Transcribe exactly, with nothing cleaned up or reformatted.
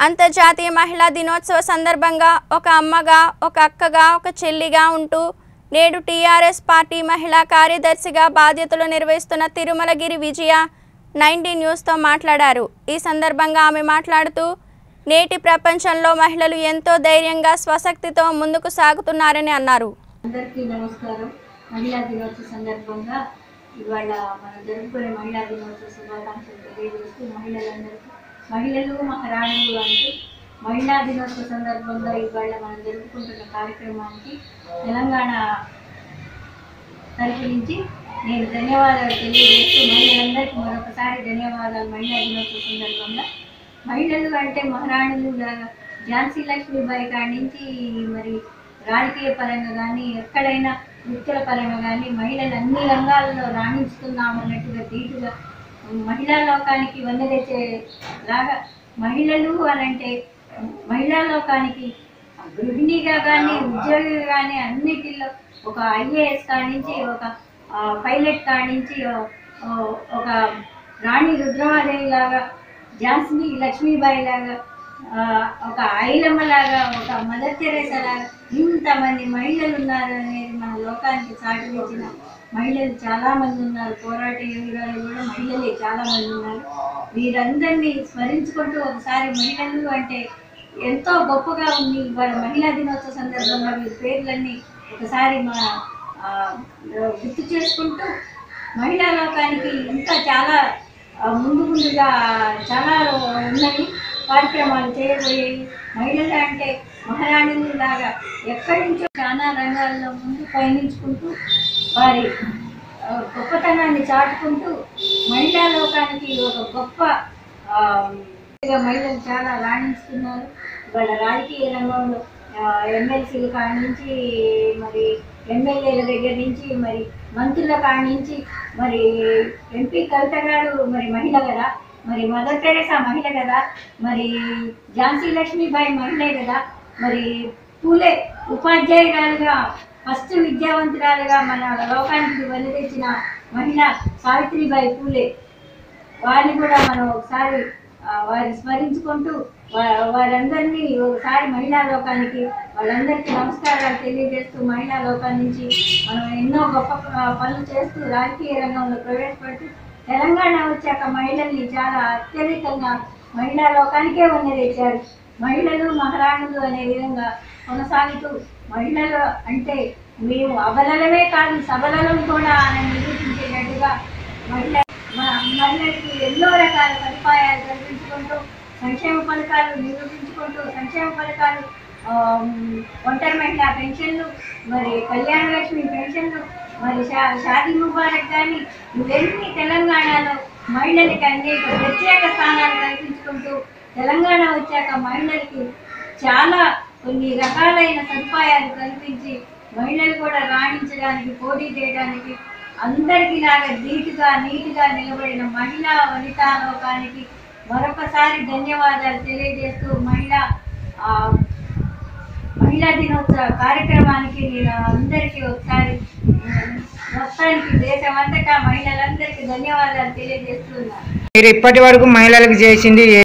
అంతర్జాతీయ మహిళా దినోత్సవ సందర్భంగా ఒక అమ్మగా, ఒక అక్కగా, ఒక చెల్లిగా ఉంటూ నేడు టీఆర్ఎస్ పార్టీ మహిళా కార్యదర్శిగా బాధ్యతలు నిర్వహిస్తున్న తిరుమలగిరి విజయ నైన్టీ న్యూస్తో మాట్లాడారు. ఈ సందర్భంగా ఆమె మాట్లాడుతూ నేటి ప్రపంచంలో మహిళలు ఎంతో ధైర్యంగా స్వశక్తితో ముందుకు సాగుతున్నారని అన్నారు. అందరికీ నమస్కారం. మహిళా దినోత్సవ సందర్భంగా ఇవాళ మనం జరుపుకునే మహిళా దినోత్సవ శుభాకాంక్షలు తెలియజేస్తూ మహిళలందరికీ మహిళలు మహారాణులు అంటూ మహిళా దినోత్సవ సందర్భంగా ఇవాళ మనం జరుపుకుంటున్న కార్యక్రమానికి తెలంగాణ తరపు నుంచి నేను ధన్యవాదాలు తెలియజేస్తూ మహిళలందరికీ మరొకసారి ధన్యవాదాలు. మహిళా దినోత్సవ సందర్భంగా మహిళలు అంటే మహారాణులు ఝాన్సీ లక్ష్మీబాయి కాడి నుంచి మరి రాజకీయ పరంగా కానీ ఎక్కడైనా నృత్యాల పరంగా కానీ మహిళలు అన్ని రంగాల్లో రాణిస్తున్నామన్నట్టుగా ధీటుగా మహిళా లోకానికి వన్నె తెచ్చేలాగా మహిళలు అని అంటే మహిళా లోకానికి గృహిణిగా కానీ ఉద్యోగిగా కానీ అన్నిటిలో ఒక ఐఏఎస్ కాడి నుంచి ఒక పైలట్ కాడి నుంచి ఒక రాణి రుద్రమాదేవి లాగా, ఝాన్సీ లక్ష్మీబాయి లాగా, ఒక ఐలమ్మ లాగా, ఒక మదర్ తెరేసా లాగా ఇంతమంది మహిళలు ఉన్నారు అనేది మన లోకానికి చాటించిన మహిళలు చాలామంది ఉన్నారు. పోరాట యోధులు కూడా మహిళలే చాలామంది ఉన్నారు. వీరందరినీ స్మరించుకుంటూ ఒకసారి మహిళలు అంటే ఎంతో గొప్పగా ఉంది. ఇవాళ మహిళా దినోత్సవ సందర్భంగా వీరి పేర్లన్నీ ఒకసారి మా గుర్తు చేసుకుంటూ మహిళా లోకానికి ఇంకా చాలా ముందు ముందుగా చాలా ఉన్నవి కార్యక్రమాలు చేయబోయేవి. మహిళలు అంటే మహారాణులు లాగా ఎక్కడి నుంచో చాలా రంగాల్లో ముందు పయనించుకుంటూ వారి గొప్పతనాన్ని చాటుకుంటూ మహిళా లోకానికి ఒక గొప్ప మహిళలు చాలా రాణిస్తున్నారు. వాళ్ళ రాజకీయ రంగంలో ఎమ్మెల్సీల కాడి నుంచి మరి ఎమ్మెల్యేల దగ్గర నుంచి మరి మంత్రుల కాడి నుంచి మరి ఎంపీ కవిత గారు మరి మహిళ కదా, మరి మదర్ తెరేసా మహిళ కదా, మరి ఝాన్సీ లక్ష్మీబాయి మహిళే కదా, మరి పూలే ఉపాధ్యాయురాలుగా ఫస్ట్ విద్యావంతురాలుగా మన లోకానికి వదిలి తెచ్చిన మహిళ సావిత్రిబాయి పూలే. వారిని కూడా మనం ఒకసారి వారిని స్మరించుకుంటూ వారందరినీ ఒకసారి మహిళా లోకానికి వాళ్ళందరికీ నమస్కారాలు తెలియజేస్తూ మహిళా లోకాల నుంచి మనం ఎన్నో గొప్ప పనులు చేస్తూ రాజకీయ రంగంలో ప్రవేశపెడుతూ తెలంగాణ వచ్చాక మహిళల్ని చాలా అత్యధికంగా మహిళా లోకానికే వన్నె తెచ్చారు. మహిళలు మహారాణులు అనే విధంగా కొనసాగుతూ మహిళలు అంటే మేము అబలలమే కాదు సబలలం కూడా అని నిరూపించేటట్టుగా మహిళ మహిళలకి ఎన్నో రకాల సదుపాయాలు కల్పించుకుంటూ సంక్షేమ పథకాలు నిరూపించుకుంటూ సంక్షేమ పథకాలు ఒంటరి మహిళా పెన్షన్లు, మరి కళ్యాణ లక్ష్మి పెన్షన్లు, మరి షా షాదీ ముబారక్ కానీ ఇవన్నీ తెలంగాణలో మహిళలకి అనేక ప్రత్యేక స్థానాలు కల్పించుకుంటూ తెలంగాణ వచ్చాక మహిళలకి చాలా కొన్ని రకాలైన సదుపాయాలు కల్పించి మహిళలు కూడా రాణించడానికి పోటీ చేయడానికి అందరికీ లాగా ధీటుగా నీటిగా నిలబడిన మహిళా వనితా లోకానికి మరొకసారి ధన్యవాదాలు తెలియజేస్తూ మహిళా మహిళా దినోత్సవ కార్యక్రమానికి నేను అందరికీ ఒకసారి మొత్తానికి దేశమంతటా మహిళలందరికీ ధన్యవాదాలు తెలియజేస్తున్నాను. మీరు ఇప్పటి వరకు మహిళలకు చేసింది